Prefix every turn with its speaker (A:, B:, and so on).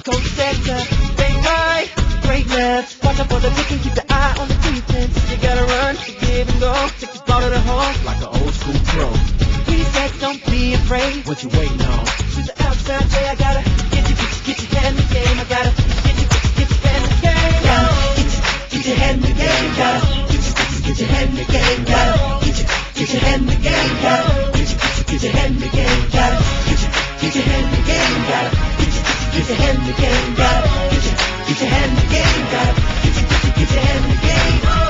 A: Coach Sector, big right, great left. Watch out for the pick and keep the eye on the defense. You gotta run, give and go. Take the ball to the hole
B: like an old school pro.
A: Reset, don't be afraid.
B: What you waiting on?
A: To the outside, say I gotta get your head in the game. I gotta get your head in the game. Gotta get your head in the game. Gotta get your head in the game. Gotta get your head in the game. Gotta get your head in the game. Gotta get your head in the game. Gotta get your head in the game. Gotta get your head in the game. Gotta get your head in the game.